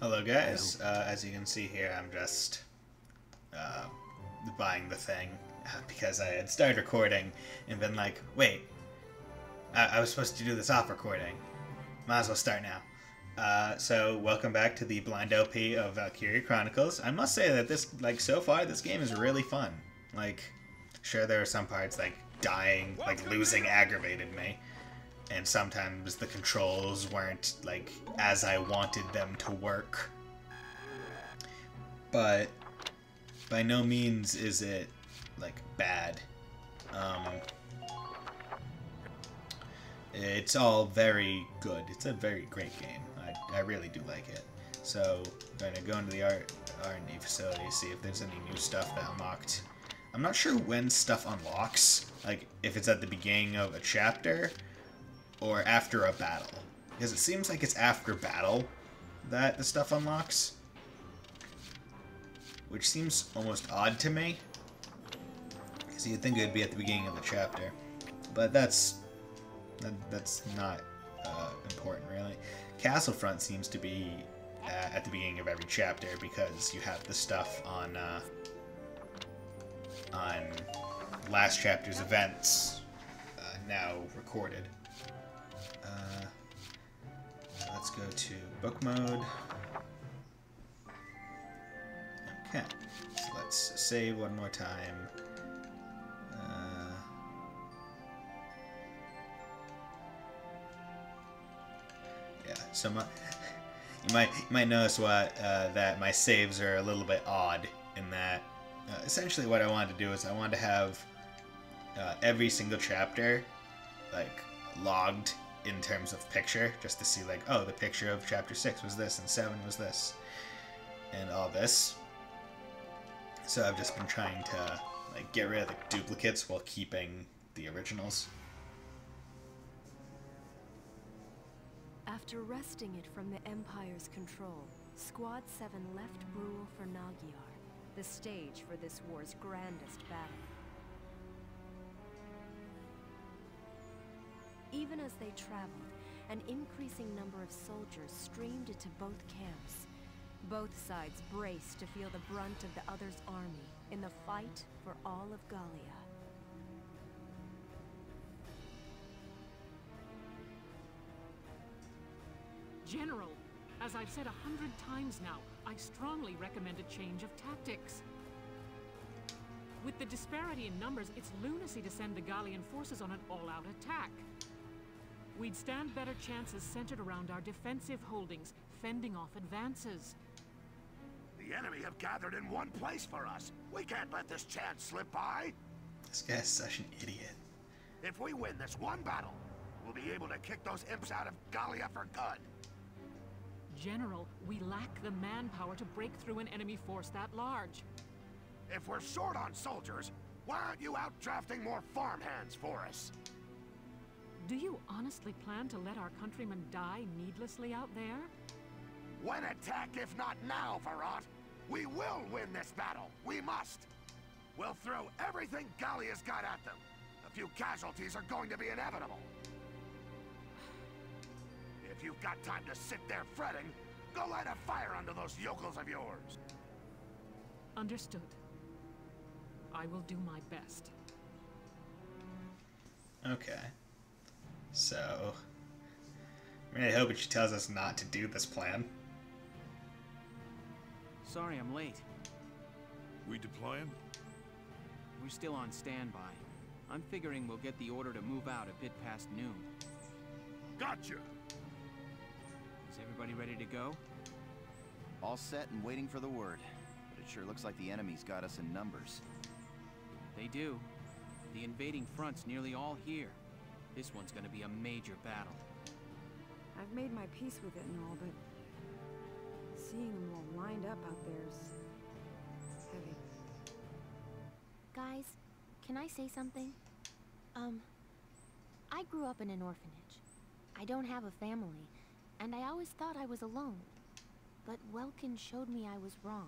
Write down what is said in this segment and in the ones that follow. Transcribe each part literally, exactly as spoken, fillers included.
Hello guys, uh, as you can see here I'm just uh, buying the thing because I had started recording and been like, wait, I, I was supposed to do this off recording, might as well start now. Uh, so welcome back to the blind L P of Valkyria Chronicles. I must say that this, like, so far this game is really fun. Like, sure there are some parts like dying, like losing aggravated me. And sometimes the controls weren't, like, as I wanted them to work. But by no means is it, like, bad. Um, it's all very good. It's a very great game. I, I really do like it. So, I'm going to go into the art R and D facility, see if there's any new stuff that unlocked. I'm not sure when stuff unlocks. Like, if it's at the beginning of a chapter or after a battle. Because it seems like it's after battle that the stuff unlocks. Which seems almost odd to me. Because you'd think it would be at the beginning of the chapter. But that's that, that's not uh, important, really. Castlefront seems to be uh, at the beginning of every chapter because you have the stuff on, uh, on last chapter's events uh, now recorded. Uh, let's go to book mode. Okay, so let's save one more time. Uh, yeah, so my, you might you might notice what uh, that my saves are a little bit odd in that. Uh, essentially, what I wanted to do is I wanted to have uh, every single chapter like logged in terms of picture, just to see like, oh, the picture of chapter six was this and seven was this and all this. So I've just been trying to like get rid of the duplicates while keeping the originals. After wresting it from the Empire's control, Squad seven left Brule for Nagyar, the stage for this war's grandest battle. Even as they traveled, an increasing number of soldiers streamed into both camps. Both sides braced to feel the brunt of the other's army in the fight for all of Gallia. General, as I've said a hundred times now, I strongly recommend a change of tactics. With the disparity in numbers, it's lunacy to send the Gallian forces on an all-out attack. We'd stand better chances centered around our defensive holdings, fending off advances. The enemy have gathered in one place for us. We can't let this chance slip by. This guy's such an idiot. If we win this one battle, we'll be able to kick those imps out of Gallia for good. General, we lack the manpower to break through an enemy force that large. If we're short on soldiers, why aren't you out drafting more farmhands for us? Do you honestly plan to let our countrymen die needlessly out there? When attack, if not now, Varrot, we will win this battle. We must. We'll throw everything Gallia's got at them. A few casualties are going to be inevitable. If you've got time to sit there fretting, go light a fire under those yokels of yours. Understood. I will do my best. Okay. So, I'm really hoping she tells us not to do this plan. Sorry I'm late. We deploying? We're still on standby. I'm figuring we'll get the order to move out a bit past noon. Gotcha! Is everybody ready to go? All set and waiting for the word. But it sure looks like the enemy's got us in numbers. They do. The invading front's nearly all here. This one's gonna be a major battle. I've made my peace with it and all, but seeing them all lined up out there's heavy. Guys, can I say something? Um, I grew up in an orphanage. I don't have a family, and I always thought I was alone. But Welkin showed me I was wrong.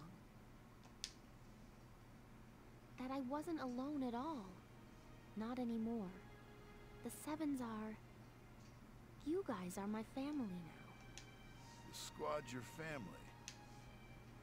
That I wasn't alone at all. Not anymore. The Sevens are... You guys are my family now. The squad's your family.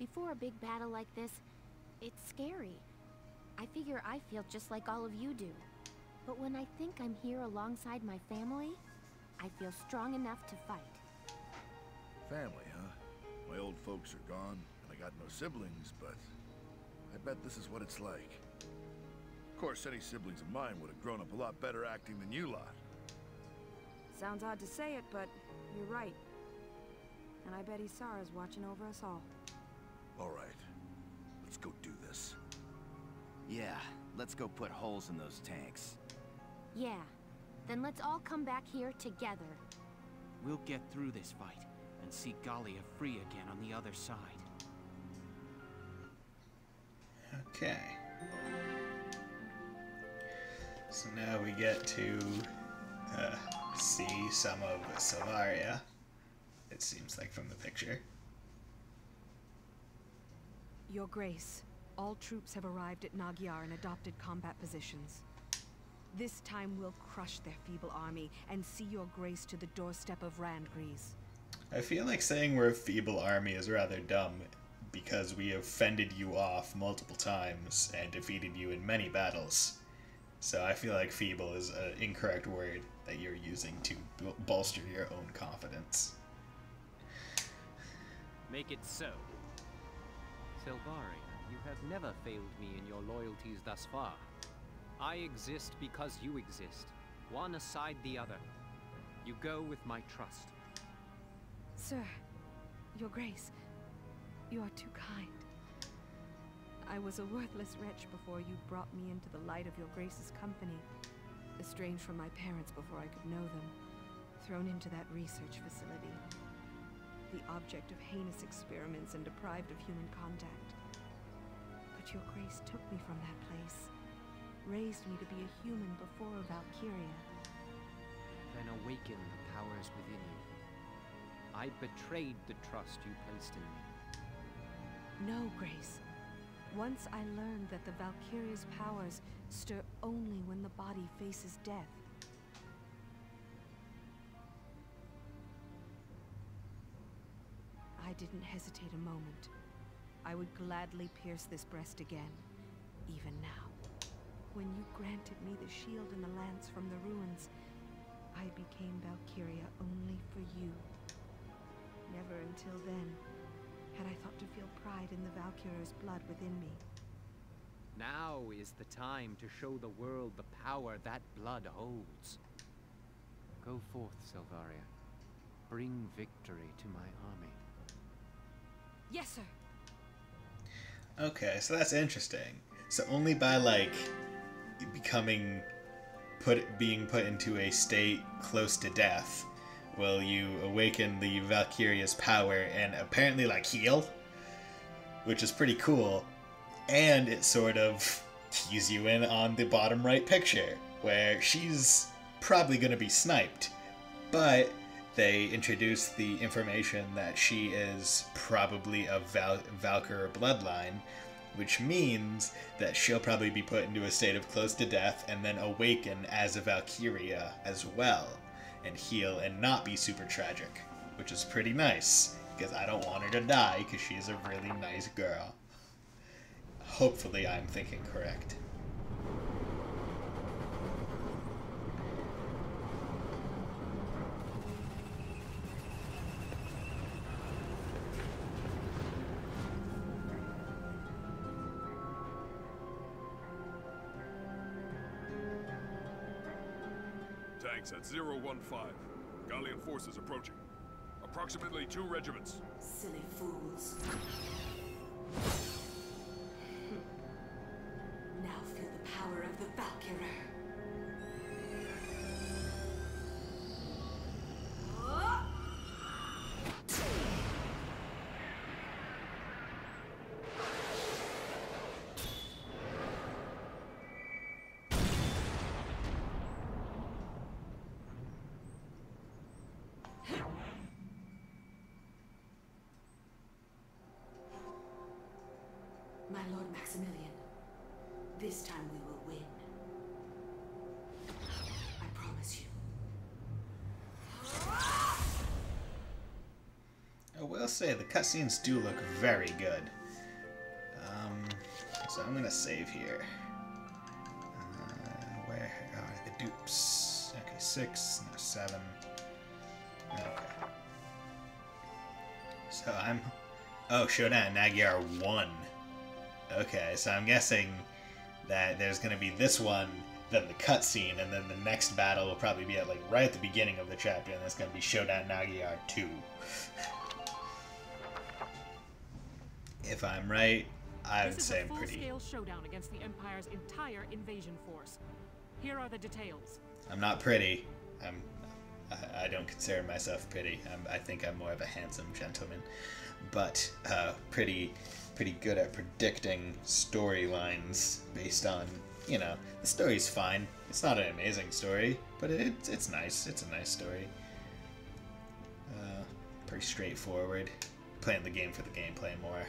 Before a big battle like this, it's scary. I figure I feel just like all of you do. But when I think I'm here alongside my family, I feel strong enough to fight. Family, huh? My old folks are gone, and I got no siblings, but I bet this is what it's like. Of course, any siblings of mine would have grown up a lot better acting than you lot. Sounds odd to say it, but you're right. And I bet Isara's watching over us all. All right, let's go do this. Yeah, let's go put holes in those tanks. Yeah, then let's all come back here together. We'll get through this fight and see Gallia free again on the other side. Okay. So now we get to uh, see some of Selvaria, it seems like from the picture. Your Grace, all troops have arrived at Nagyar in adopted combat positions. This time we'll crush their feeble army and see your Grace to the doorstep of Randgriz. I feel like saying we're a feeble army is rather dumb, because we have fended you off multiple times and defeated you in many battles. So I feel like feeble is an incorrect word that you're using to bolster your own confidence. Make it so. Selvaria, you have never failed me in your loyalties thus far. I exist because you exist, one aside the other. You go with my trust. Sir, your Grace, you are too kind. I was a worthless wretch before you brought me into the light of your Grace's company. Estranged from my parents before I could know them. Thrown into that research facility. The object of heinous experiments and deprived of human contact. But your Grace took me from that place. Raised me to be a human before Valkyria. Then awaken the powers within you. I betrayed the trust you placed in me. No, Grace. Once I learned that the Valkyria's powers stir only when the body faces death. I didn't hesitate a moment. I would gladly pierce this breast again, even now. When you granted me the shield and the lance from the ruins, I became Valkyria only for you. Never until then had I thought to feel pride in the Valkyrier's blood within me. Now is the time to show the world the power that blood holds. Go forth, Selvaria. Bring victory to my army. Yes, sir. Okay, so that's interesting. So only by, like, becoming put being put into a state close to death will you awaken the Valkyria's power and apparently, like, heal, which is pretty cool. And it sort of keys you in on the bottom right picture, where she's probably going to be sniped, but they introduce the information that she is probably of Val Valkyr bloodline, which means that she'll probably be put into a state of close to death and then awaken as a Valkyria as well, and heal and not be super tragic, which is pretty nice, because I don't want her to die because she's a really nice girl. Hopefully I'm thinking correct. Tanks at zero one five. Gallian forces approaching. Approximately two regiments. Silly fools. Now feel the power of the Valkyrie. My Lord Maximilian, this time we will win. I promise you. I will say the cutscenes do look very good. Um, so I'm gonna save here. Uh, where are the dupes? Okay, six, no, seven. Okay. So I'm... Oh, Shodan Magyar one. Okay, so I'm guessing that there's gonna be this one, then the cutscene, and then the next battle will probably be at like right at the beginning of the chapter, and that's gonna be Shodan Magyar two. If I'm right, I would say I'm pretty. This is a full-scale showdown against the Empire's entire invasion force. Here are the details. I'm not pretty. I'm. I, I don't consider myself pretty. I'm, I think I'm more of a handsome gentleman, but uh, pretty, pretty good at predicting storylines based on, you know, the story's fine. It's not an amazing story, but it, it's nice. It's a nice story. Uh, pretty straightforward. Playing the game for the gameplay more.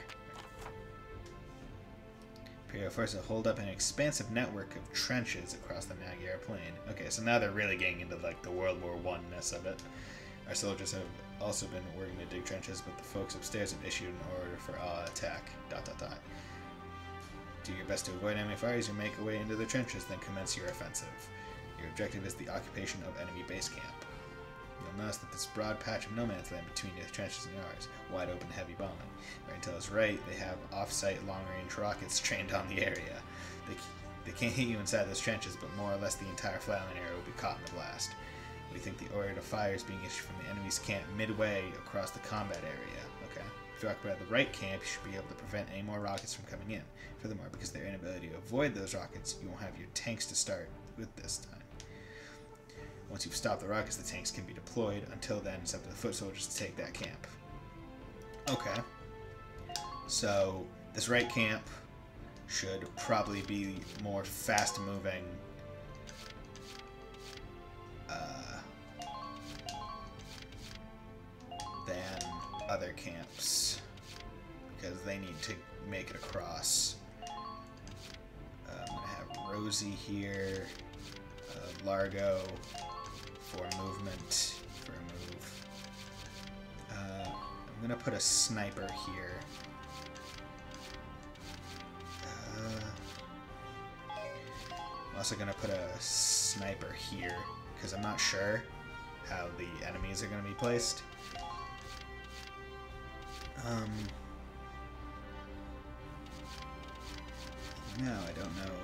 Imperial forces hold up an expansive network of trenches across the Magyar Plain. Okay, so now they're really getting into like the World War One-ness of it. Our soldiers have also been working to dig trenches, but the folks upstairs have issued an order for all attack. Dot dot dot. Do your best to avoid enemy fire as you make your way into the trenches, then commence your offensive. Your objective is the occupation of enemy base camp. You'll notice that this broad patch of no man's land between the trenches and ours, wide open heavy bombing. Right to its right, they have off-site long-range rockets trained on the area. They, they can't hit you inside those trenches, but more or less the entire flatland area will be caught in the blast. We think the order to fire is being issued from the enemy's camp midway across the combat area. Okay. If you occupy the right camp, you should be able to prevent any more rockets from coming in. Furthermore, because of their inability to avoid those rockets, you won't have your tanks to start with this time. Once you've stopped the rockets, the tanks can be deployed. Until then, it's up to the foot soldiers to take that camp. Okay. So, this right camp should probably be more fast-moving uh, than other camps, because they need to make it across. Uh, I'm going to have Rosie here, uh, Largo for movement, for a move. Uh, I'm going to put a sniper here. Uh, I'm also going to put a sniper here, because I'm not sure how the enemies are going to be placed. Um, no, I don't know.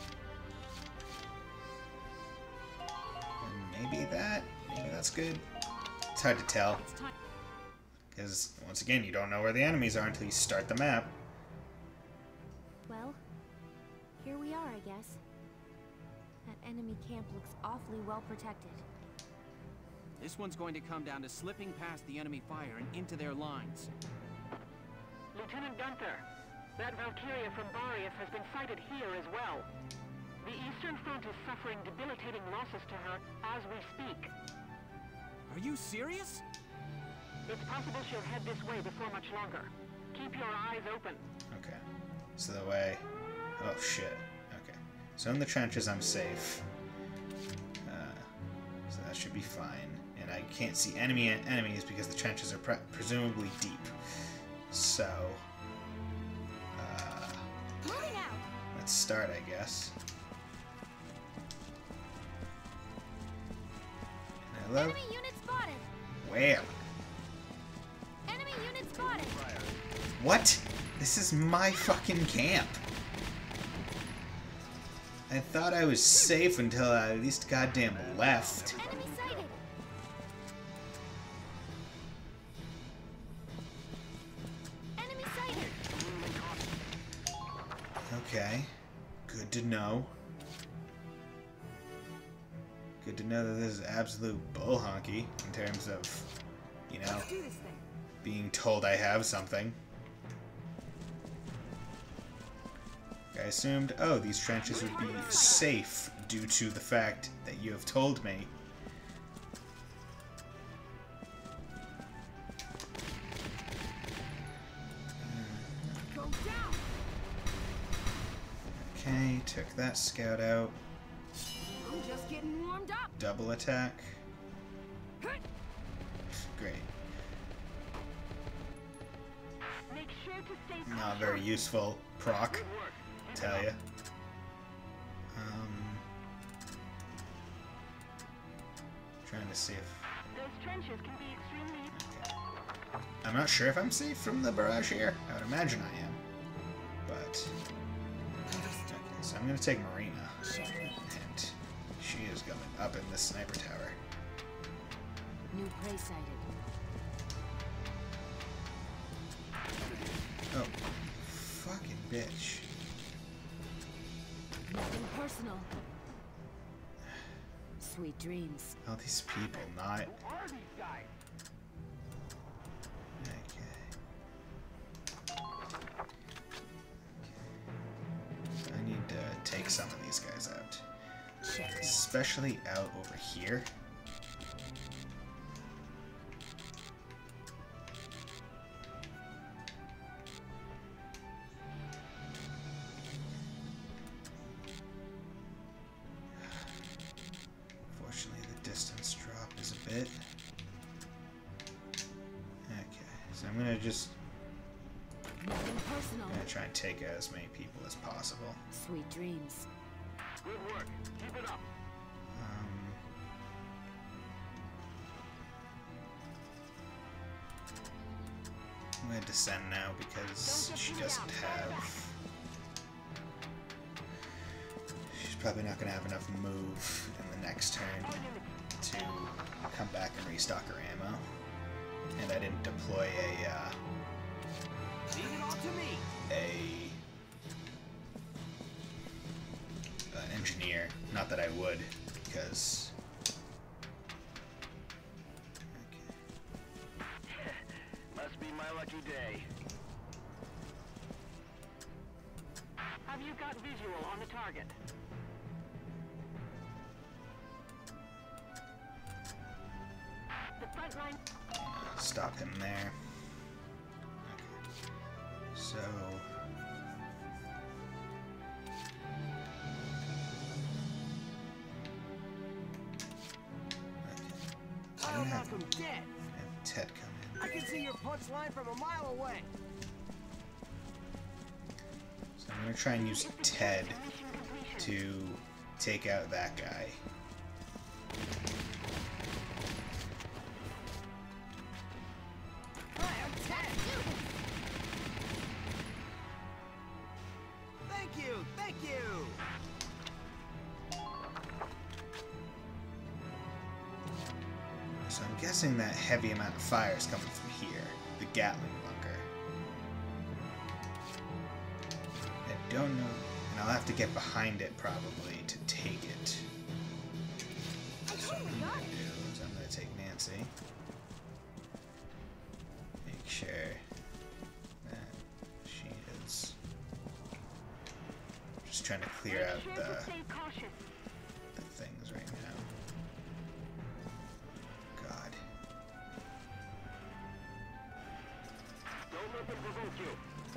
And maybe that? Maybe that's good? It's hard to tell. Because, once again, you don't know where the enemies are until you start the map. Well, here we are, I guess. That enemy camp looks awfully well protected. This one's going to come down to slipping past the enemy fire and into their lines. Lieutenant Gunther, that Valkyria from Barius has been sighted here as well. The Eastern Front is suffering debilitating losses to her as we speak. Are you serious? It's possible she'll head this way before much longer. Keep your eyes open. Okay. So the way... Oh, shit. Okay. So in the trenches, I'm safe. Uh, so that should be fine. And I can't see enemy enemies because the trenches are pre presumably deep. So... Uh, let's start, I guess. Hello? Enemy unit spotted. Where? Enemy unit spotted. What? This is my fucking camp. I thought I was safe until I at least goddamn left. Enemy sighted. Enemy sighted. Okay. Good to know. Good to know that this is absolute bull honky in terms of, you know, being told I have something. I assumed, oh, these trenches would be safe due to the fact that you have told me. Okay, took that scout out. I'm just getting warmed up. Double attack. Great. Not very useful proc, I tell ya. Um, trying to see if... Okay. I'm not sure if I'm safe from the barrage here. I would imagine I am. But... Okay, so I'm going to take Marina. And she is going up in this sniper tower. New prey sighted. Oh. Fucking bitch. Nothing personal. Sweet dreams. All these people, not... I need to take some of these guys out. Especially out over here. Fortunately, the distance drop is a bit. Okay, so I'm gonna just Nothing personal. I'm gonna try and take out as many people as possible. Sweet dreams. Good work. Keep it up. Um, I'm gonna descend now because she doesn't have. She's probably not gonna have enough move in the next turn to come back and restock her ammo. And I didn't deploy a. Uh, Leave it all to me. a uh, engineer. Not that I would, because Okay. Must be my lucky day. Have you got visual on the target? The front line. stop him there. Okay. So I don't have, him dead. have Ted come in. I can see your punch line from a mile away. So I'm gonna try and use Ted to take out that guy. Hi, I'm Ted. Thank you, thank you. So I'm guessing that heavy amount of fire is coming from here, the Gatling bunker. I don't know, and I'll have to get behind it probably to take it. So what I'm gonna do is I'm gonna take Nancy. Make sure that she is just trying to clear out the, the things right now. God. Don't let them provoke you.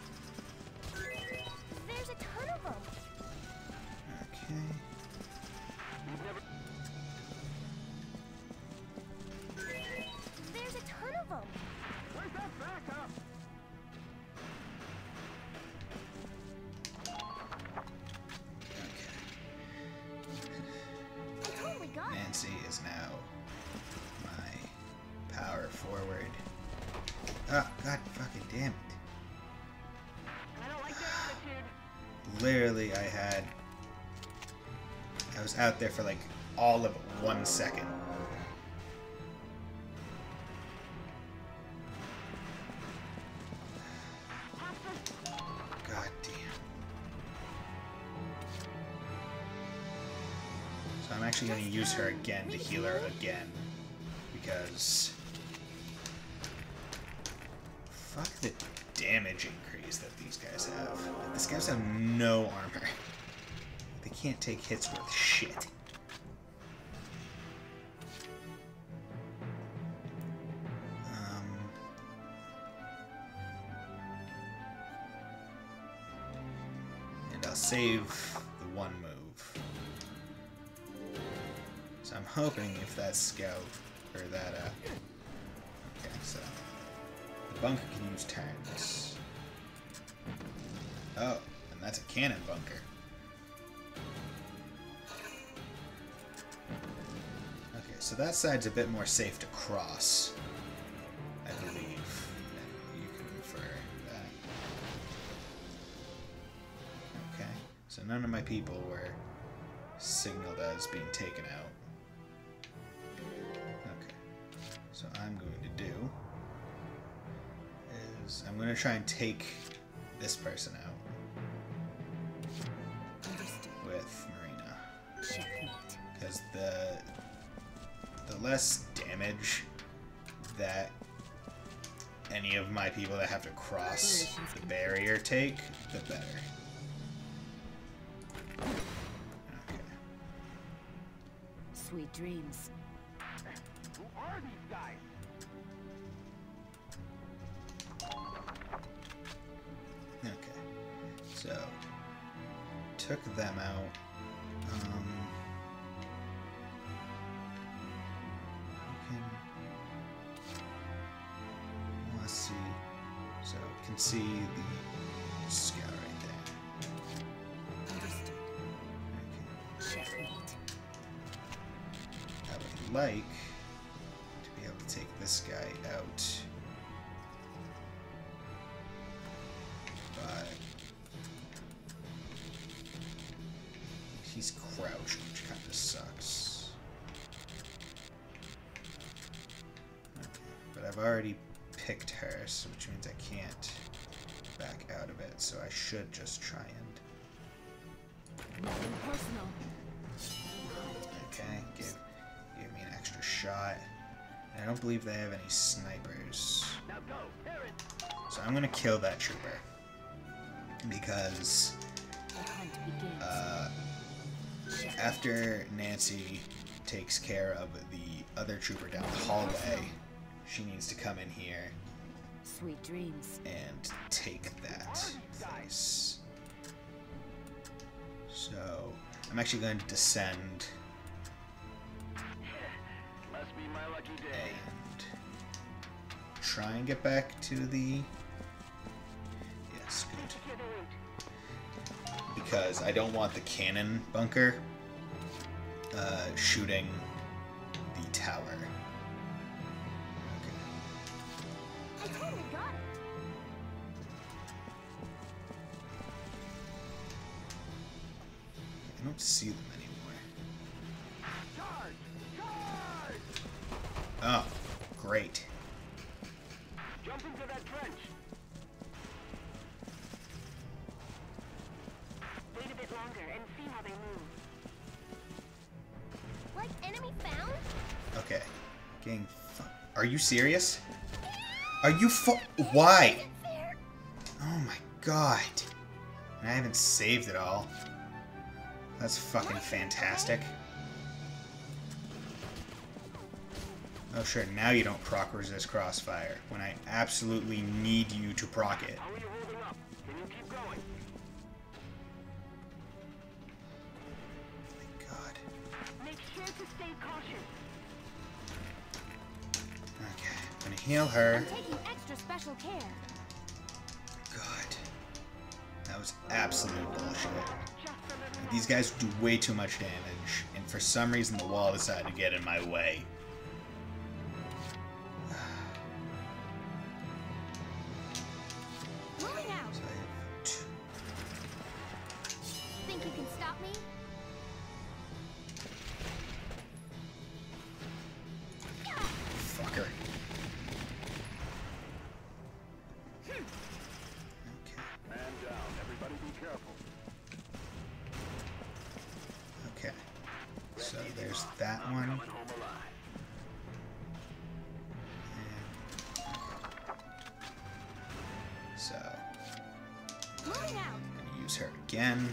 There's a ton of them. Okay. There's a ton of them. Where's that backup? Okay. I totally got it. Nancy is now my power forward. Ah, God fucking damn it. I don't like their attitude. Literally, I had... I was out there for like all of one second. God damn. So I'm actually going to use her again to heal her again. Because... Fuck the damage increase that these guys have. Like, these guys have no armor. They can't take hits worth shit. Um... And I'll save the one move. So I'm hoping if that scout, or that, uh... Okay, so... The bunker can use turns. Oh, and that's a cannon bunker. Okay, so that side's a bit more safe to cross, I believe. And you can infer that. Okay, so none of my people were signaled as being taken out. Okay, so I'm going to do is I'm going to try and take this person out with Marina, because the the less damage that any of my people that have to cross the barrier take, the better. Okay. Sweet dreams. Who are these guys? Okay, so took them out. Um, we can, let's see. So we can see the scout right there. Understood. Okay. Checkmate. I would like to be able to take this guy out. But he's crouched, which kind of sucks. Okay. But I've already picked her, so which means I can't back out of it, so I should just try and... Nothing personal. Okay, give, give me an extra shot. And I don't believe they have any snipers. Now go, Aaron. So I'm gonna kill that trooper. Because The hunt begins. uh, after Nancy takes care of the other trooper down the hallway, she needs to come in here Sweet dreams. and take that place. So I'm actually going to descend Must be my lucky day. and try and get back to the... Yes, good. Because I don't want the cannon bunker uh, shooting the tower. Okay. I totally got it. I don't see them anymore. Charge! Charge! Oh, great. Jump into that trench. Wait a bit longer and see how they move. Like enemy found? Okay. Getting fu- Are you serious? Are you fu- Why? Oh my god. And I haven't saved it all. That's fucking fantastic. Oh sure, now you don't proc resist crossfire, when I absolutely need you to proc it. How are you holding up? Can you keep going? My god. Make sure to stay cautious. Okay, I'm gonna heal her. I'm taking extra special care. God. That was absolute bullshit. These guys do way too much damage, and for some reason the wall decided to get in my way. Moving out. So I have two. Think you can stop me? Fucker. Okay. Man down. Everybody be careful. Okay. So there's that one. Coming home alive. And... So, Moving out. I'm gonna use her again.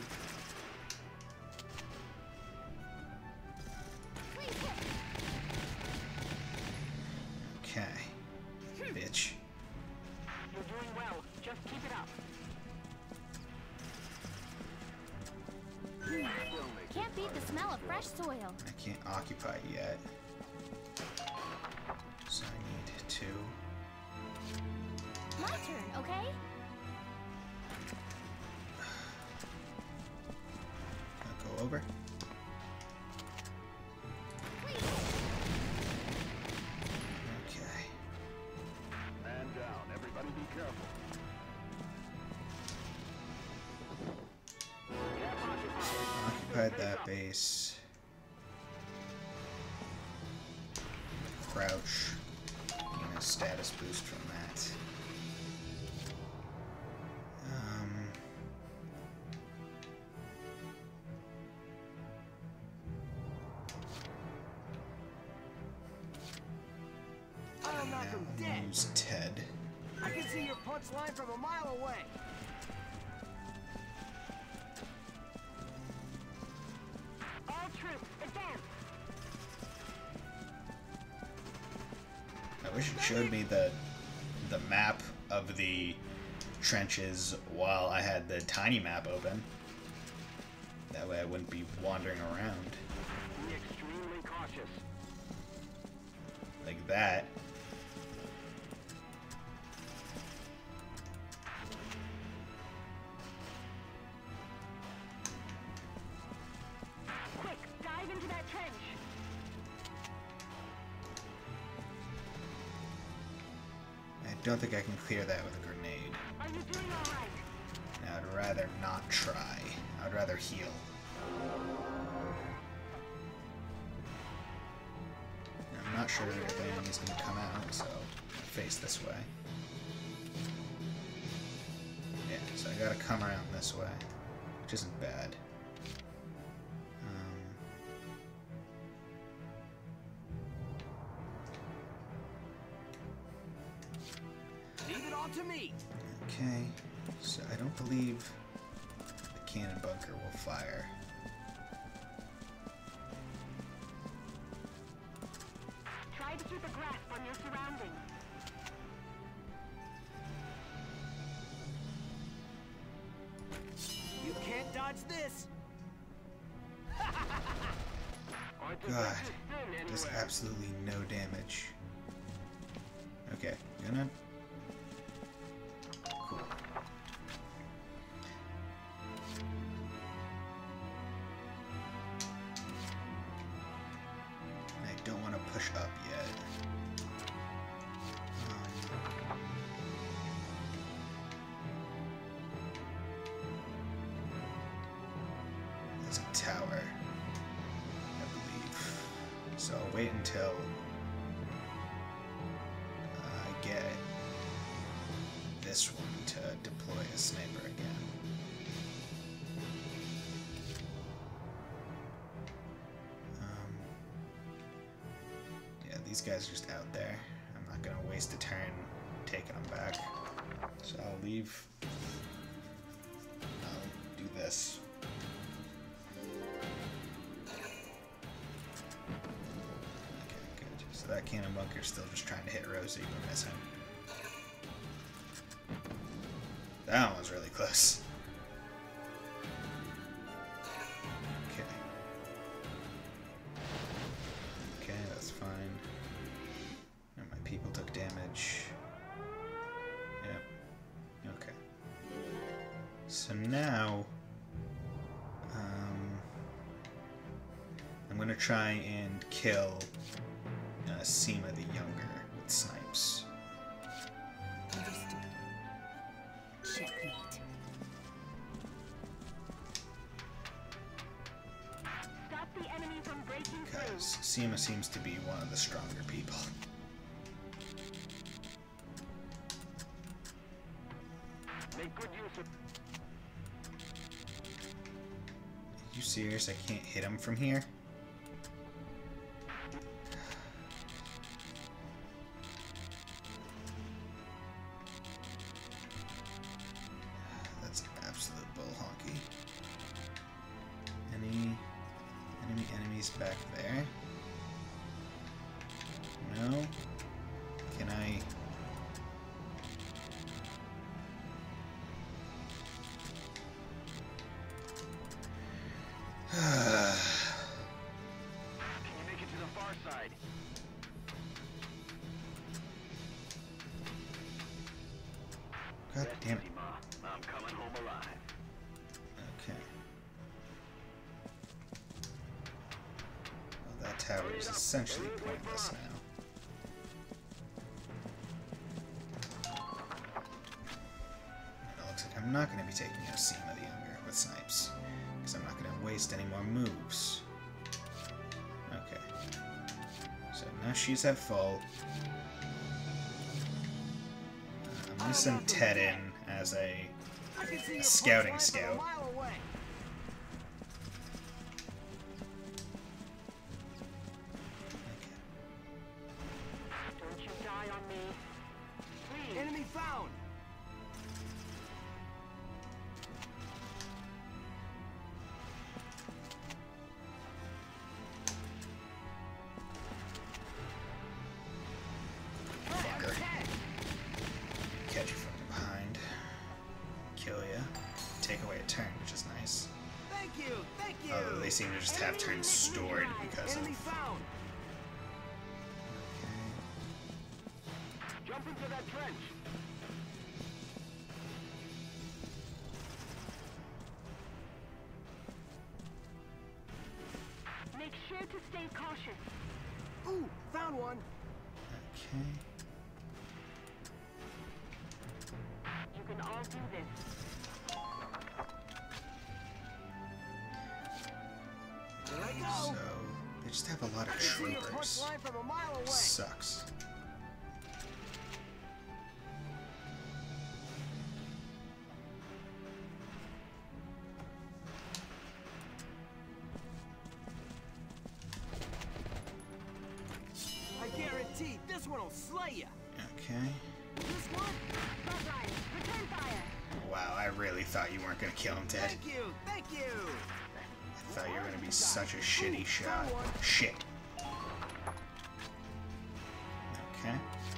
Please hit. Okay. Bitch. You're doing well. Just keep it up. Can't beat the smell of fresh soil. I can't occupy yet. So I need two. My turn, okay? over? Okay. Man down. Everybody be careful. Occupied that base. Crouch. Gain a status boost from that. Um. I'll knock him dead. Use Ted. I can see your punch line from a mile away. All troops, advance. I wish it showed me the the map of the trenches while I had the tiny map open. That way I wouldn't be wandering around. Be extremely cautious. Like that. Quick, dive into that trench. I don't think I can clear that with a grenade. Are you doing all right? Now, I'd rather not try. I'd rather heal. I'm not sure if the enemy's going to come out, so I'll face this way. Yeah, so I gotta come around this way, which isn't bad. Um, Leave it all to me. okay, so I don't believe the cannon bunker will fire. Try to keep a grasp on your surroundings. You can't dodge this. God, does absolutely no damage. Okay, gonna... Cool. I don't want to push up yet. Um, there's a tower, I believe. So I'll wait until I get this one to deploy a sniper again. Um, yeah, these guys are just out there. I'm not gonna waste a turn taking them back. So I'll leave. I'll do this. So that cannon bunker's still just trying to hit Rosie. We're missing. That one was really close. Okay. Okay, that's fine. And my people took damage. Yep. Okay. So now... Um, I'm gonna try and kill Uh, Seema the Younger with snipes. Understood. Checkmate. Stop the enemy from breaking through. Because Seema seems to be one of the stronger people. Make good use of. Are you serious? I can't hit him from here? That's absolute bull honky. Any enemy enemies back there? No? Can I? Can you make it to the far side? God damn it. I'm coming home alive. Okay. tower is essentially pointless now. It looks like I'm not going to be taking out Seema the Younger with snipes, because I'm not going to waste any more moves. Okay. So now she's at full. Uh, I'm going to send Ted in as a, a scouting scout. Enemy found! Fucker. Catch you from behind. Kill ya. Take away a turn, which is nice. Thank you, thank you. Although they seem to just have turns stored because of... Enemy found! Jump into that trench! Make sure to stay cautious. Ooh, found one! Okay. You can all do this. There I go! So, they just have a lot of I can see your punch troopers. line from a mile away! Sucks. I guarantee this one'll slay ya! Okay. This one? Bloodline, return fire. Wow, I really thought you weren't gonna kill him, Ted. Thank you, thank you! I thought you were gonna be such a shitty shot. Shit. Okay.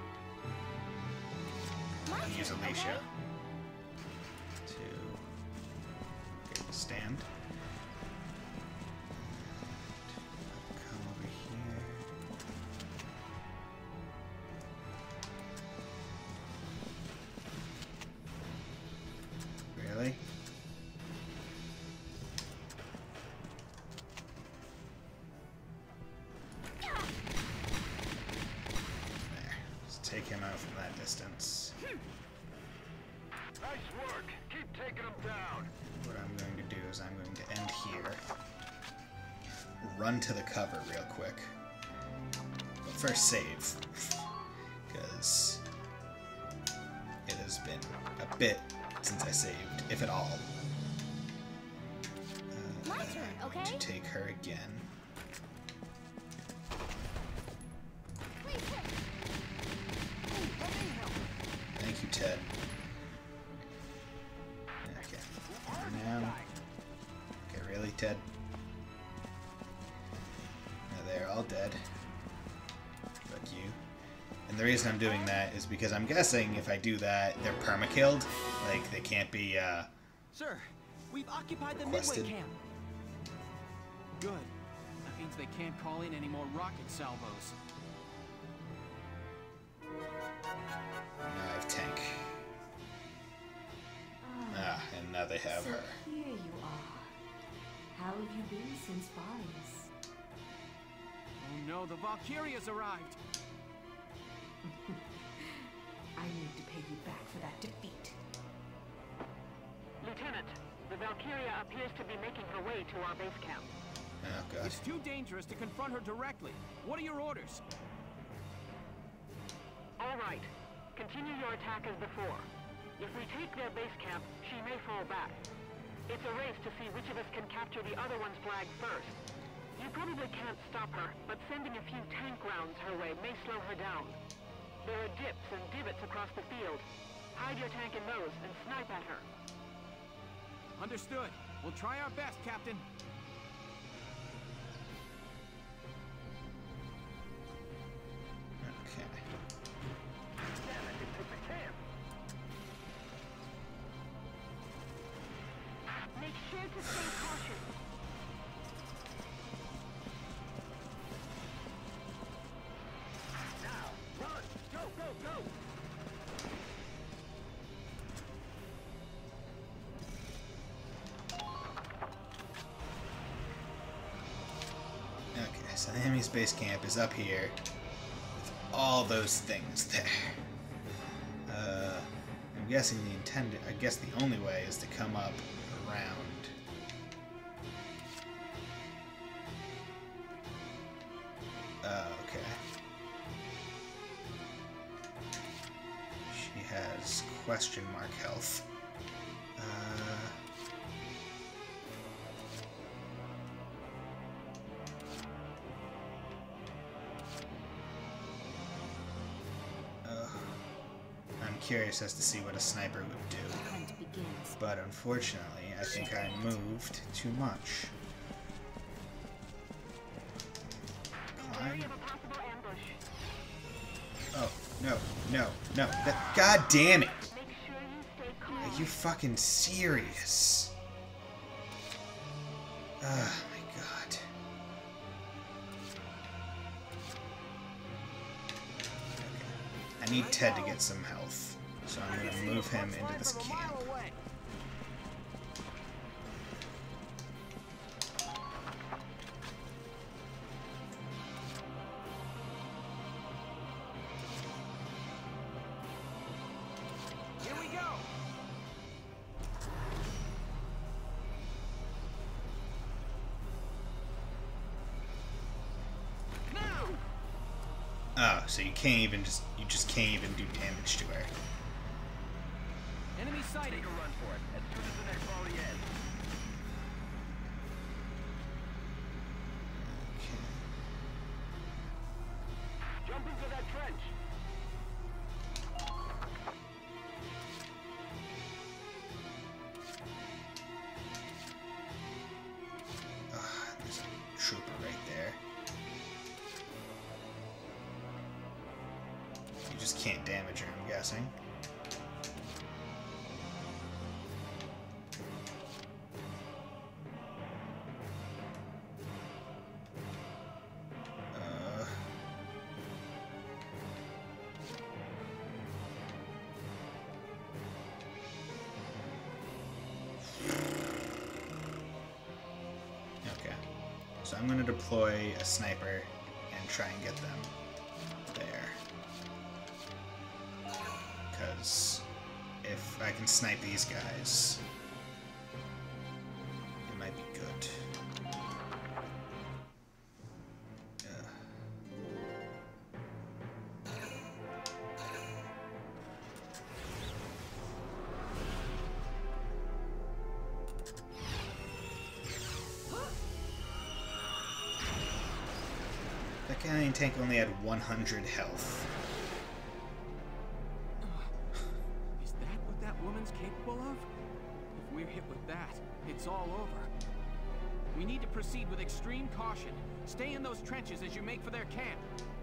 I'll use Alicia to get the stand. Come over here. Really? There. Just take him out from that distance. Nice work! Keep taking them down! What I'm going to do is I'm going to end here. Run to the cover real quick. But first save. Because it has been a bit since I saved, if at all. Uh, My turn, I'm going okay? to take her again. Thank you, Ted. Okay. Now. Okay, really, Ted? Now they're all dead. But you. And the reason I'm doing that is because I'm guessing if I do that, they're perma-killed. Like, they can't be, uh... Sir, we've occupied the requested. Midway camp. Good. That means they can't call in any more rocket salvos. Now I have tank. Ah, and now they have So her. here you are. How have you been since Barnes? Oh no, the Valkyria's arrived! I need to pay you back for that defeat. Lieutenant, the Valkyria appears to be making her way to our base camp. Oh, God. It's too dangerous to confront her directly. What are your orders? All right. Continue your attack as before. If we take their base camp, she may fall back. It's a race to see which of us can capture the other one's flag first. You probably can't stop her, but sending a few tank rounds her way may slow her down. There are dips and divots across the field. Hide your tank in those and snipe at her. Understood. We'll try our best, Captain. Okay. Make sure to stay cautious. Now, run! Go, go, go! Okay, so the enemy's base camp is up here with all those things there. Uh, I'm guessing the intended, I guess the only way is to come up around. Uh, okay. She has question mark health. Uh, I'm curious as to see what a sniper would do. But unfortunately, I think I moved too much. Climb. Oh, no, no, no. That, God damn it! Are you fucking serious? Oh my god. Okay. I need Ted to get some health, so I'm gonna move him into this camp. Oh, so you can't even just you just can't even do damage to her. Enemy sighted. Take a run for it as soon as the next volley ends. Okay. Jump into that trench. Ah, there's a trooper right there. You just can't damage her, I'm guessing. Uh, okay. So I'm going to deploy a sniper and try and get them there. Because if I can snipe these guys, it might be good. Uh. That Galleon tank only had one hundred health. Woman's capable of? If we're hit with that, it's all over. We need to proceed with extreme caution. Stay in those trenches as you make for their camp.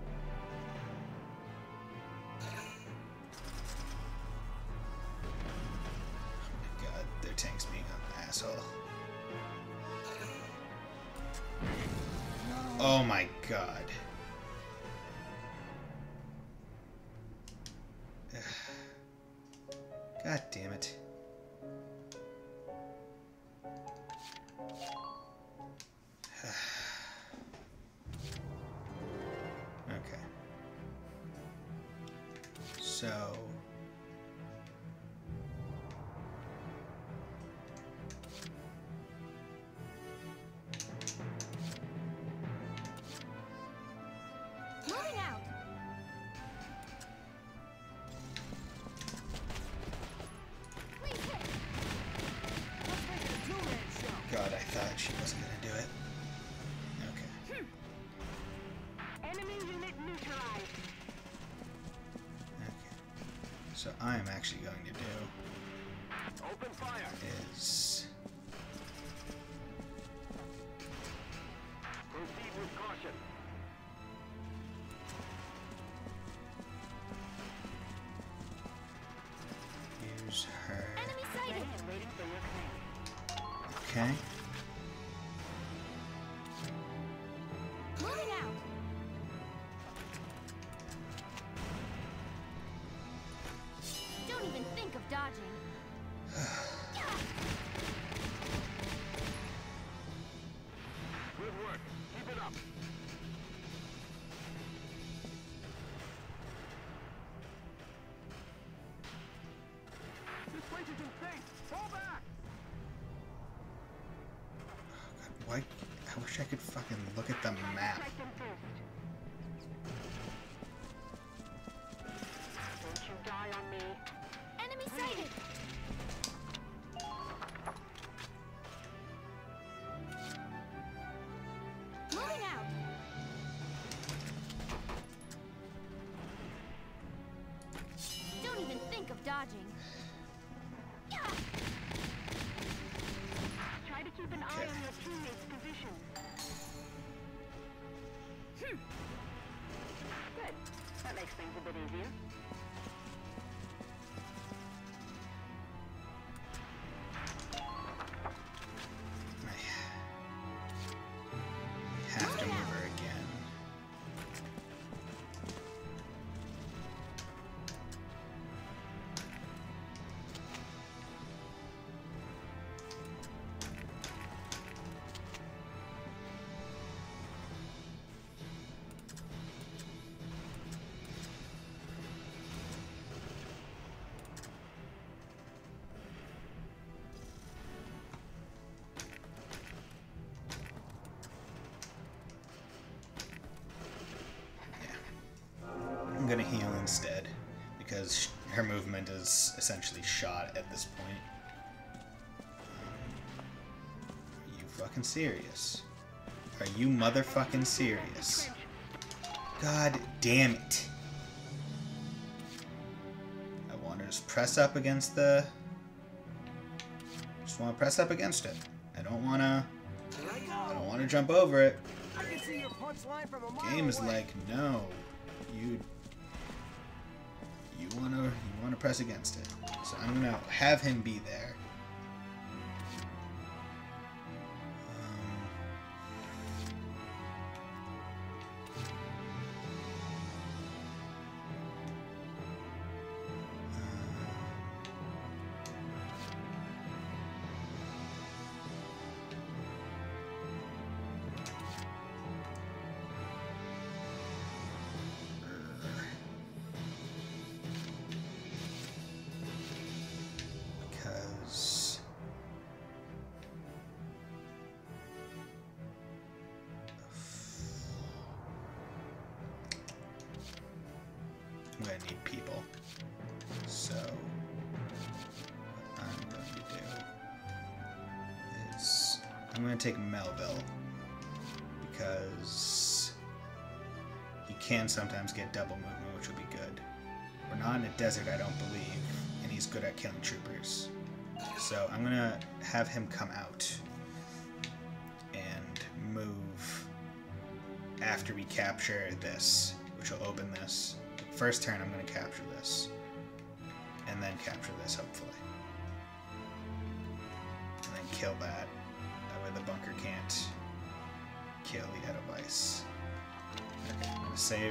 Oh my god, their tank's being an asshole. Oh my god. God damn it. Okay. So... Moving out. God, I thought she wasn't gonna do it. Okay. Enemy unit neutralized. Okay. So I'm actually going to do Open fire. is Proceed with caution. use her. Enemy sighted. Waiting for your command. Okay. Moving out. Don't even think of dodging. Good work. Keep it up. why? I wish I could fucking look at the map. Don't you die on me. Enemy sighted! Moving out! Don't even think of dodging. Try to keep an eye on your teammates' position. Hmm. Good. That makes things a bit easier. I have to move her again. I'm gonna heal instead, because sh her movement is essentially shot at this point. Are you fucking serious? Are you motherfucking serious? God damn it. I want to just press up against the... Just want to press up against it. I don't want to... I don't want to jump over it. Game is like, no. You... You want to... You want to press against it. So I'm going to have him be there. I'm gonna need people. So what I'm going to do is I'm gonna take Melville because he can sometimes get double movement, which would be good. We're not in a desert, I don't believe, and he's good at killing troopers. So I'm gonna have him come out and move after we capture this, which will open this. First turn, I'm going to capture this, and then capture this, hopefully. And then kill that. That way the bunker can't kill the Edelweiss. Okay, I'm going to save.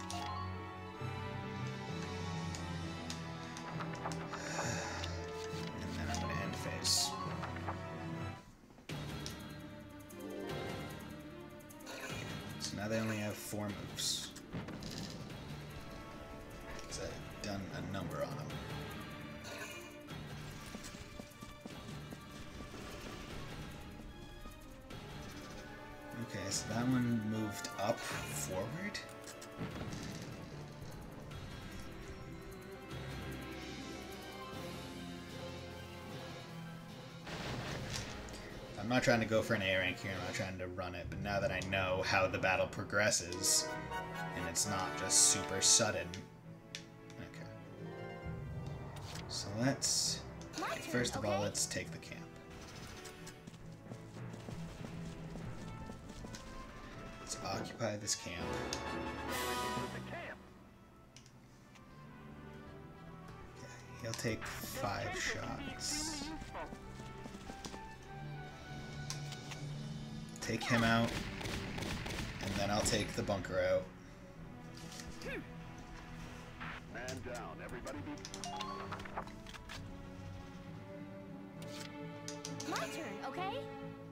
And then I'm going to end phase. So now they only have four moves. I've done a number on them. Okay, so that one moved up forward. I'm not trying to go for an A rank here, I'm not trying to run it, but now that I know how the battle progresses, and it's not just super sudden. Okay. So let's, first of all, let's take the camp. Let's occupy this camp. Okay, he'll take five shots. Take him out, and then I'll take the bunker out. Man down, everybody be... My turn, okay?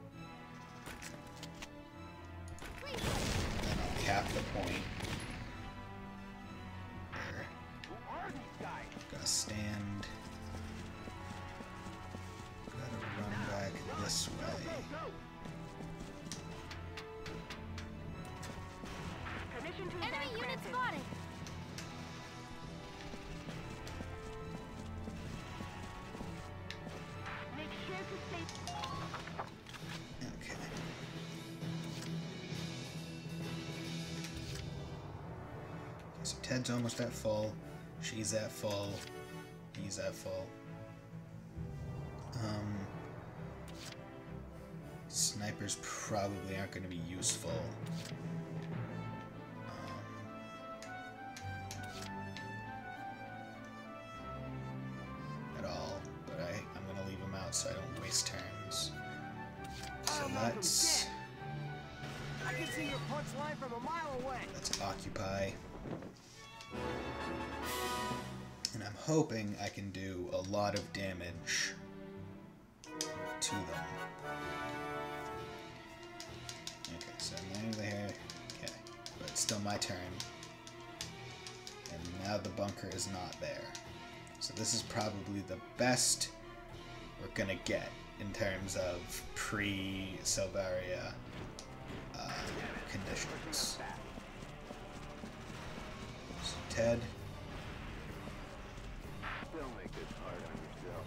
Please. Then I'll cap the point. There. Gotta stand. Gotta run back this way. So Ted's almost at full. She's at full. He's at full. Um, snipers probably aren't going to be useful. Um, at all. But I, I'm going to leave them out so I don't waste turns. So let's... I can see your punch line from a mile away. Let's occupy. And I'm hoping I can do a lot of damage to them. Okay, so I'm there. Okay, but it's still my turn. And now the bunker is not there. So this is probably the best we're gonna get in terms of pre-Selvaria uh, conditions. So Ted. Don't make this hard on yourself.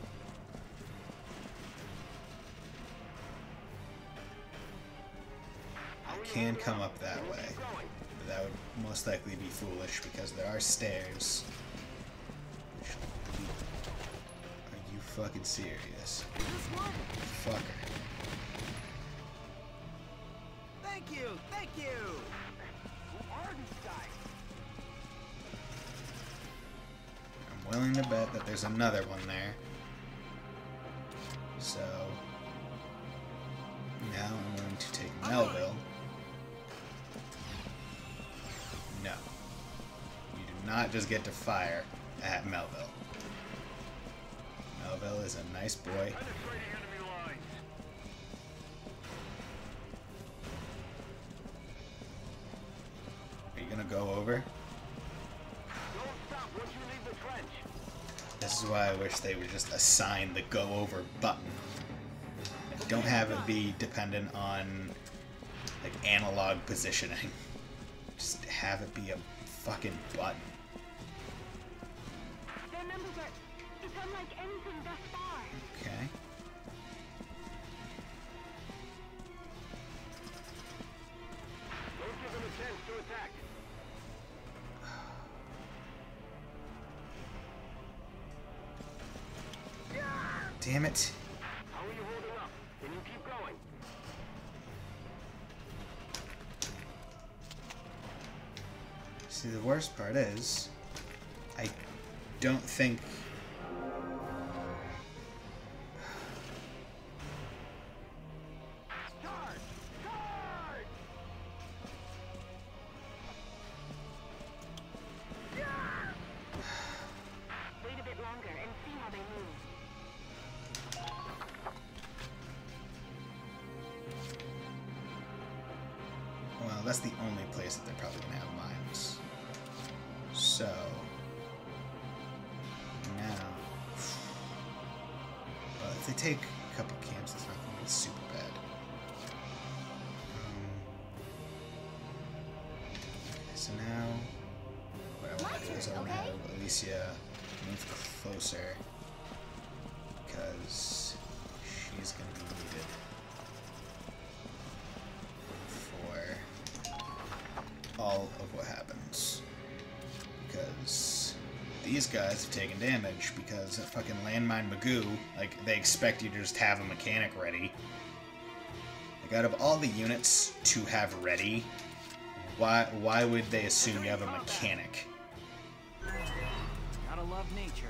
I can come up that way, but that would most likely be foolish because there are stairs. Which would be... Are you fucking serious? Fucker. Thank you, thank you. I'm willing to bet that there's another one there. So now I'm going to take Melville. No. You do not just get to fire at Melville. Melville is a nice boy. Are you gonna go over? This is why I wish they would just assign the go over button. And don't have it be dependent on like analog positioning. Just have it be a fucking button. Their numbers are... it's unlike anything thus far. Okay. Don't give them a chance to attack. Damn it. How are you holding up? Can you keep going? See, the worst part is, I don't think... Wait a bit longer and see how they move. Well, that's the only place that they're probably going to have mines. So... Now... Well, if they take a couple camps, it's not going to be super bad. Um, okay, so now... What I want to do is I want to have Alicia move closer. Because she's going to be needed for all of what happens. Because these guys have taken damage because of fucking Landmine Magoo, like, they expect you to just have a mechanic ready. Like, out of all the units to have ready, why why would they assume you have a mechanic? Gotta love nature.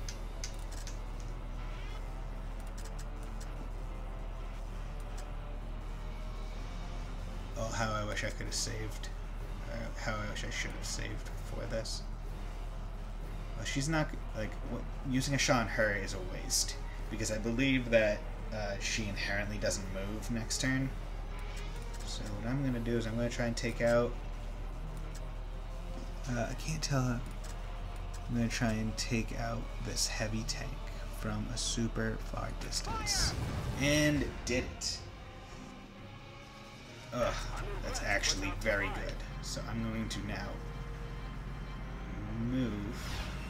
Oh, how I wish I could have saved. Uh, how I wish I should have saved before this. Well, she's not, like, what, using a shot on her is a waste. Because I believe that uh, she inherently doesn't move next turn. So what I'm going to do is I'm going to try and take out... Uh, I can't tell... I'm going to try and take out this heavy tank from a super far distance. And did it. Ugh, that's actually very good. So I'm going to now move.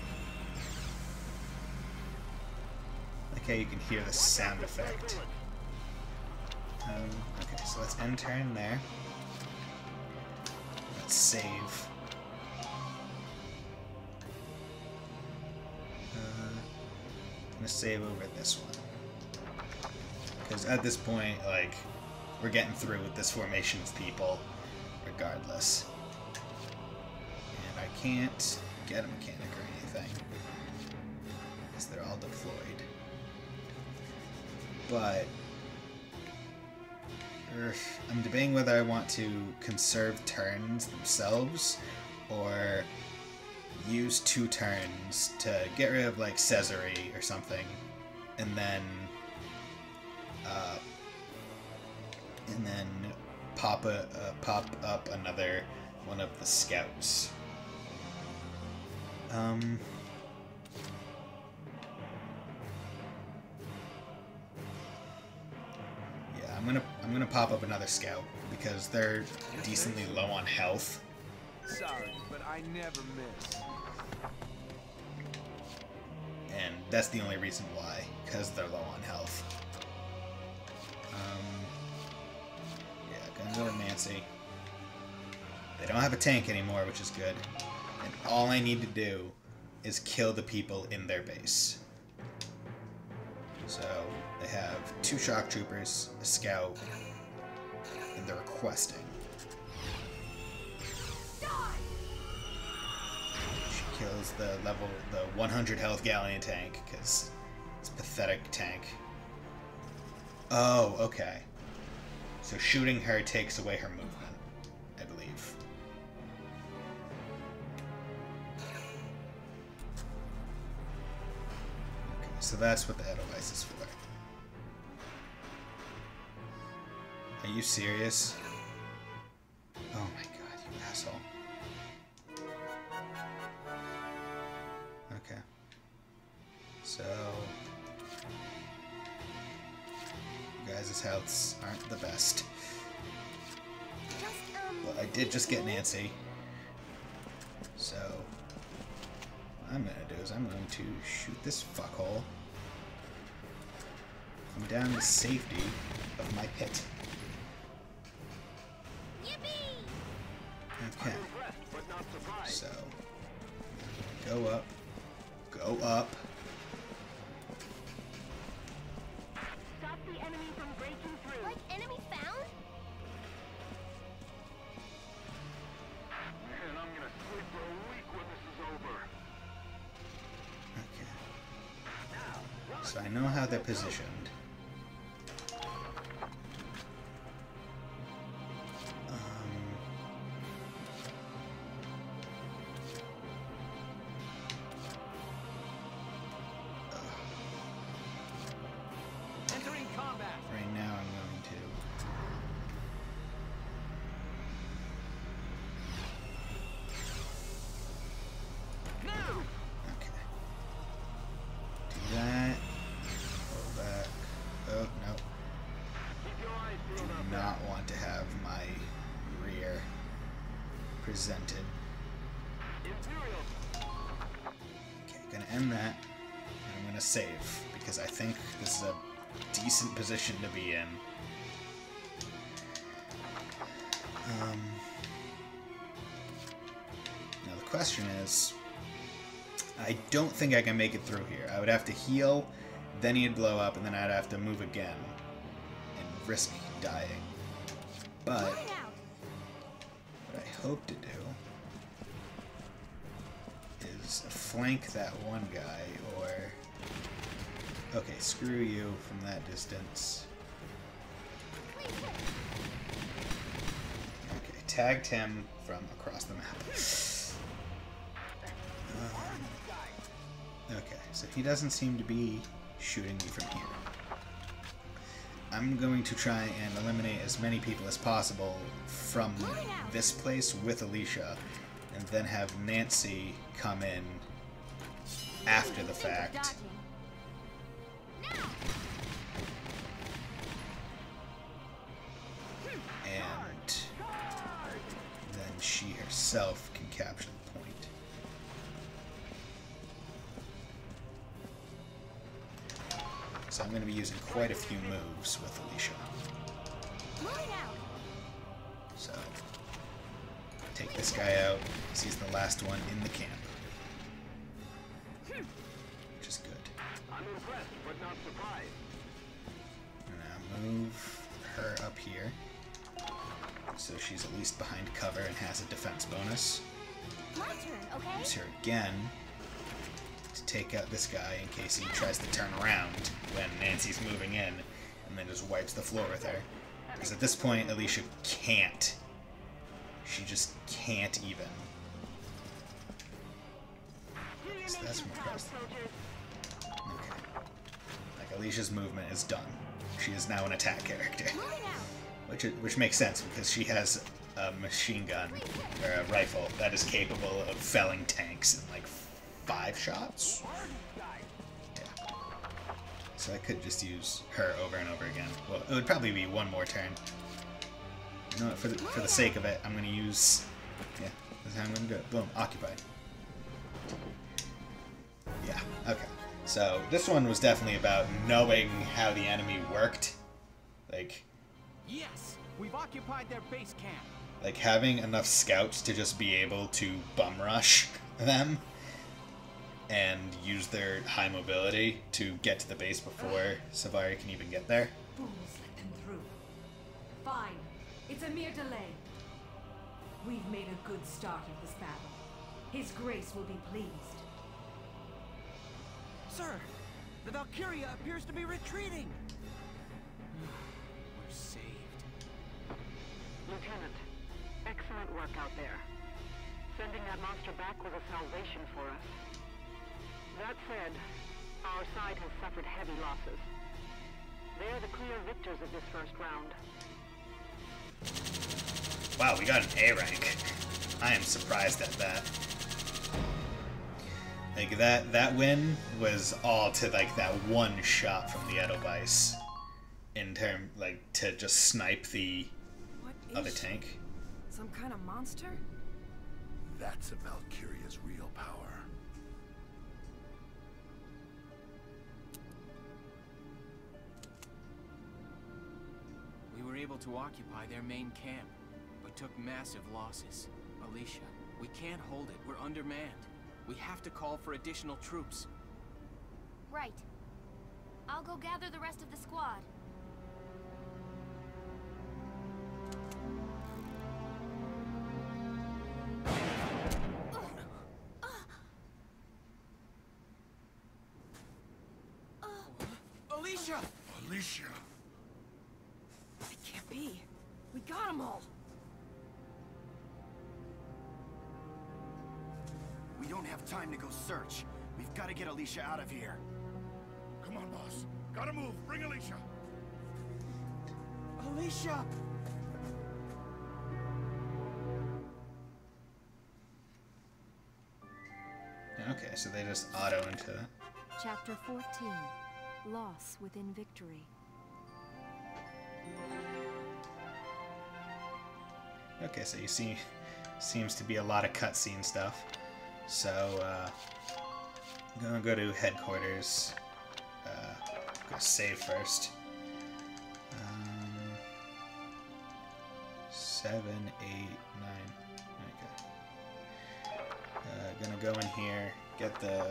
Like how you can hear the sound effect. Um, okay, so let's end turn there. Let's save. gonna save over this one. Because at this point, like, we're getting through with this formation of people, regardless. And I can't get a mechanic or anything, because they're all deployed. But I'm debating whether I want to conserve turns themselves, or use two turns to get rid of, like, Caesarea or something, and then uh, and then pop a uh, pop up another one of the scouts. Um. Yeah, I'm gonna I'm gonna pop up another scout because they're decently low on health. Sorry, but I never miss. And that's the only reason why, because they're low on health. Um, yeah, gonna go with Nancy. They don't have a tank anymore, which is good. And all I need to do is kill the people in their base. So they have two shock troopers, a scout, and they're requesting. She kills the level, the one hundred health Galleon tank, because it's a pathetic tank. Oh, okay. So shooting her takes away her movement, I believe. Okay, so that's what the Edelweiss is for. Are you serious? Oh my god, you asshole. Okay. So... you guys' healths aren't the best. Well, I did just get Nancy. So... what I'm gonna do is I'm going to shoot this fuckhole. Come down to safety of my pit. Okay. So, go up, go up. Stop the enemy from breaking through. Like enemy found? Man, I'm gonna sleep for a week when this is over. Okay. So I know how they're positioned. Presented. Okay, gonna end that, and I'm gonna save, because I think this is a decent position to be in. Um, now the question is, I don't think I can make it through here. I would have to heal, then he'd blow up, and then I'd have to move again, and risk dying. But what I hope to do is flank that one guy, or... okay, screw you from that distance. Okay, tagged him from across the map. Um, okay, so he doesn't seem to be shooting me from here. I'm going to try and eliminate as many people as possible from this place with Alicia, and then have Nancy come in after the fact. And then she herself can capture the point. So I'm going to be using quite a few moves with Alicia. So, take this guy out, because he's the last one in the camp. Which is good. impressed, but not surprised. Now move her up here, so she's at least behind cover and has a defense bonus. My turn, okay? Use her again to take out this guy in case he tries to turn around when Nancy's moving in, and then just wipes the floor with her. Because at this point, Alicia can't. She just can't even. So that's impressive. Okay. Like, Alicia's movement is done. She is now an attack character. Which, which makes sense, because she has a machine gun, or a rifle, that is capable of felling tanks in, like, five shots? Yeah. So I could just use her over and over again. Well, it would probably be one more turn. You know what, for the, for the sake of it, I'm going to use... Yeah, this is how I'm going to do it. Boom, occupied. Yeah, okay. So, this one was definitely about knowing how the enemy worked. Like... Yes! We've occupied their base camp! Like, having enough scouts to just be able to bum rush them and use their high mobility to get to the base before Savari can even get there. Fools let them through. Fine. It's a mere delay. We've made a good start of this battle. His Grace will be pleased. Sir, the Valkyria appears to be retreating. We're saved. Lieutenant, excellent work out there. Sending that monster back was a salvation for us. That said, our side has suffered heavy losses. They're the clear victors of this first round. Wow, we got an A rank. I am surprised at that. Like, that that win was all to, like, that one shot from the Edelweiss. In term, like, to just snipe the What other is she? tank. Some kind of monster? That's a Valkyria's real power. We were able to occupy their main camp, but took massive losses. Alicia, we can't hold it. We're undermanned. We have to call for additional troops. Right. I'll go gather the rest of the squad. Alicia! Alicia! It can't be. We got them all. We don't have time to go search. We've got to get Alicia out of here. Come on, boss. Gotta move. Bring Alicia. Alicia! Okay, so they just auto into that. Chapter fourteen. Loss within victory. Okay, so you see, seems to be a lot of cutscene stuff. So, uh, I'm gonna go to headquarters. Uh, go save first. Um, seven, eight, nine. Okay. Uh, gonna go in here, get the,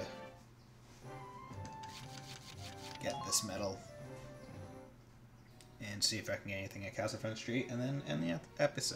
get this medal, and see if I can get anything at Castle Front Street, and then end the ep- episode.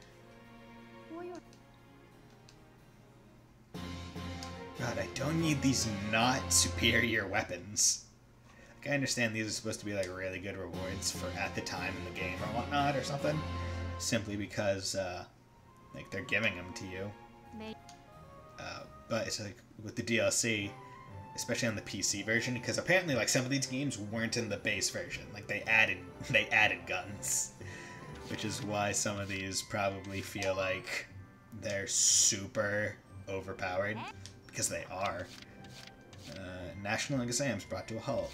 God, I don't need these not superior weapons. Like, I understand these are supposed to be like really good rewards for at the time in the game or whatnot or something, simply because uh, like they're giving them to you. Uh, but it's like with the D L C, especially on the P C version, because apparently like some of these games weren't in the base version. Like they added they added guns, which is why some of these probably feel like they're super overpowered. Because they are. Uh, National exams brought to a halt.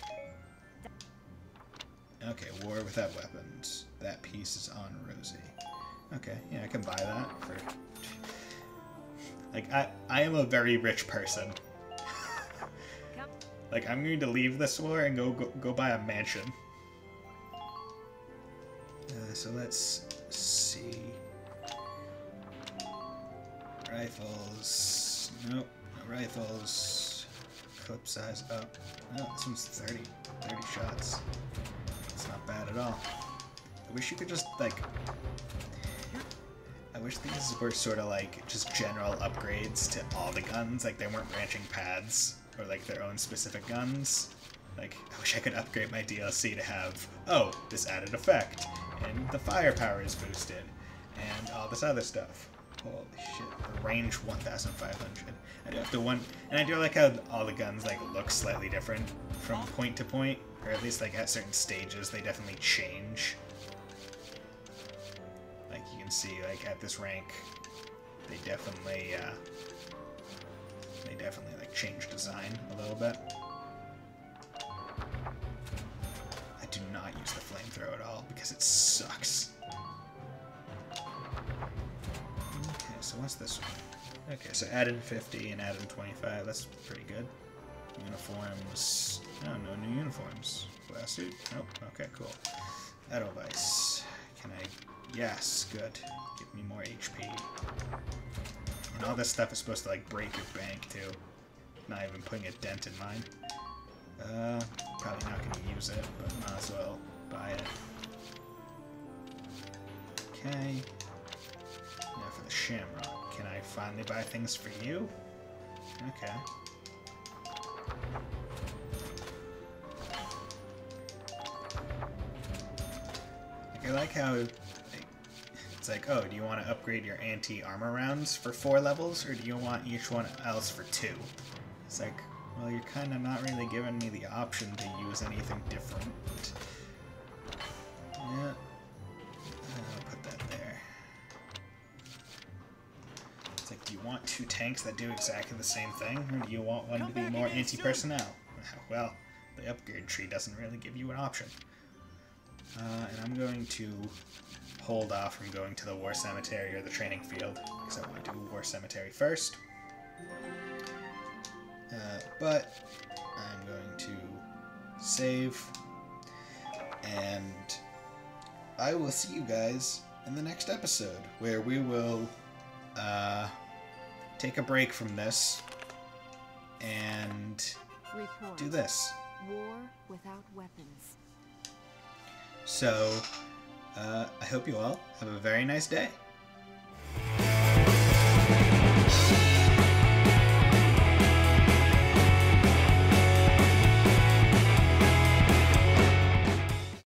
Okay, war without weapons. That piece is on Rosie. Okay, yeah, I can buy that for... Like, I, I am a very rich person. Like, I'm going to leave this war and go, go, go buy a mansion. Uh, so let's see. Rifles... Nope. Rifles. clip size up. Oh, this one's thirty. thirty shots. It's not bad at all. I wish you could just, like... I wish these were sort of like just general upgrades to all the guns. Like, they weren't branching paths or like their own specific guns. Like, I wish I could upgrade my D L C to have, oh, this added effect, and the firepower is boosted, and all this other stuff. Holy shit, the range one thousand five hundred. I do have to one, and I do like how all the guns like look slightly different from point to point, or at least like at certain stages they definitely change. Like you can see, like at this rank, they definitely, uh, they definitely like change design a little bit. I do not use the flamethrower at all because it sucks. Okay, so what's this one? Okay, so add in fifty and add in twenty-five. That's pretty good. Uniforms. Oh, no new uniforms. Glass suit? Nope. Okay, cool. Edelweiss. Can I? Yes, good. Give me more H P. And all this stuff is supposed to like break your bank too. Not even putting a dent in mine. Uh, probably not going to use it, but might as well buy it. Okay. Now for the Shamrock. Can I finally buy things for you? Okay. Like, I like how like, it's like, oh, do you want to upgrade your anti-armor rounds for four levels, or do you want each one else for two? It's like, well, you're kind of not really giving me the option to use anything different. Yeah. I'll put that there. It's like, do you want two tanks that do exactly the same thing, or do you want one to be more anti-personnel? Well, the upgrade tree doesn't really give you an option. Uh, and I'm going to hold off from going to the War Cemetery or the training field, because I want to do War Cemetery first. Uh, but I'm going to save, and I will see you guys in the next episode, where we will uh, take a break from this and Report. do this. War without weapons. So, uh, I hope you all have a very nice day.